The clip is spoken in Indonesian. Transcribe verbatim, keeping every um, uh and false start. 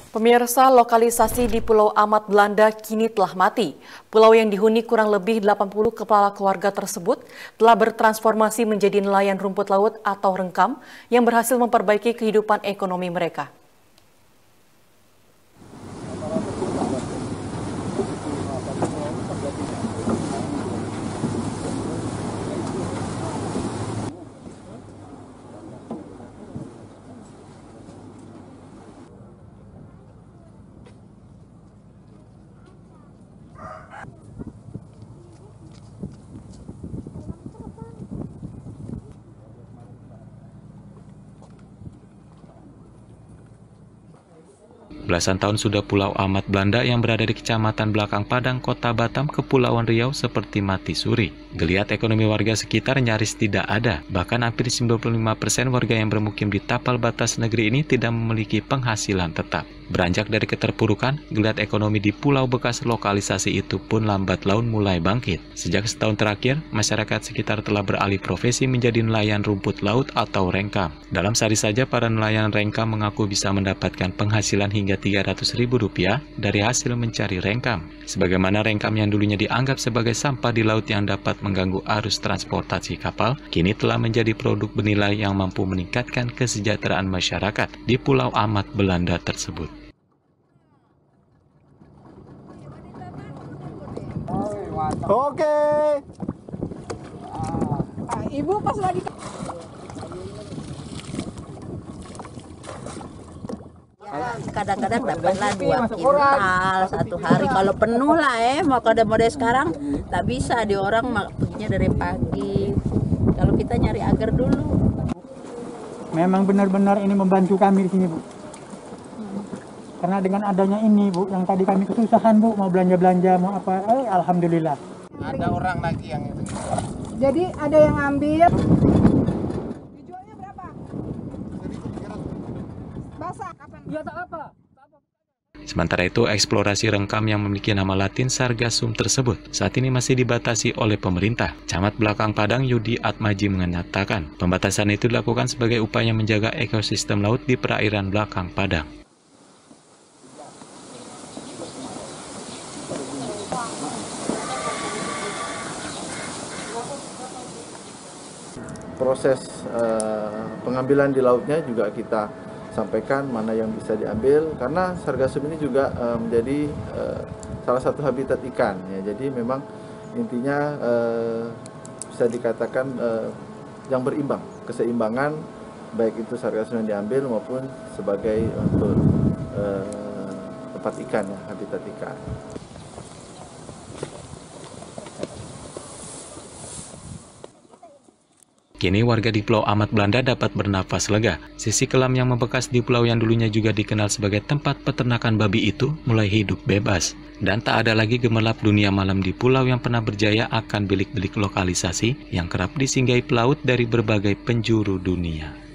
Pemirsa, lokalisasi di Pulau Amat Belanda kini telah mati. Pulau yang dihuni kurang lebih delapan puluh kepala keluarga tersebut telah bertransformasi menjadi nelayan rumput laut atau rengkam yang berhasil memperbaiki kehidupan ekonomi mereka. Belasan tahun sudah Pulau Amat Belanda yang berada di Kecamatan Belakang Padang, Kota Batam, Kepulauan Riau seperti mati suri. Geliat ekonomi warga sekitar nyaris tidak ada. Bahkan hampir sembilan puluh lima persen warga yang bermukim di tapal batas negeri ini tidak memiliki penghasilan tetap. Beranjak dari keterpurukan, geliat ekonomi di pulau bekas lokalisasi itu pun lambat laun mulai bangkit. Sejak setahun terakhir, masyarakat sekitar telah beralih profesi menjadi nelayan rumput laut atau rengkam. Dalam sehari saja, para nelayan rengkam mengaku bisa mendapatkan penghasilan hingga tiga ratus ribu rupiah dari hasil mencari rengkam. Sebagaimana rengkam yang dulunya dianggap sebagai sampah di laut yang dapat mengganggu arus transportasi kapal, kini telah menjadi produk bernilai yang mampu meningkatkan kesejahteraan masyarakat di Pulau Amat Belanda tersebut. Oke. Ah, Ibu pas lagi kadang-kadang dapatlah dua kintal satu hari. Kalau penuh lah eh mau kode-mode sekarang tak bisa, di orang perginya dari pagi. Kalau kita nyari agar dulu. Memang benar-benar ini membantu kami di sini, Bu. Karena dengan adanya ini, Bu, yang tadi kami kesusahan, Bu, mau belanja-belanja, mau apa, eh, alhamdulillah. Ada orang lagi yang itu. Jadi ada yang ambil. Dijualnya berapa? Basah kapan? Ya tak apa. Sementara itu, eksplorasi rengkam yang memiliki nama latin Sargassum tersebut saat ini masih dibatasi oleh pemerintah. Camat Belakang Padang Yudi Atmaji mengatakan, pembatasan itu dilakukan sebagai upaya menjaga ekosistem laut di perairan Belakang Padang. Proses uh, pengambilan di lautnya juga kita sampaikan mana yang bisa diambil, karena Sargassum ini juga uh, menjadi uh, salah satu habitat ikan ya. Jadi memang intinya uh, bisa dikatakan uh, yang berimbang, keseimbangan baik itu Sargassum yang diambil maupun sebagai untuk uh, tempat ikan ya, habitat ikan. Kini warga di Pulau Amat Belanda dapat bernafas lega. Sisi kelam yang membekas di pulau yang dulunya juga dikenal sebagai tempat peternakan babi itu mulai hidup bebas. Dan tak ada lagi gemerlap dunia malam di pulau yang pernah berjaya akan bilik-bilik lokalisasi yang kerap disinggahi pelaut dari berbagai penjuru dunia.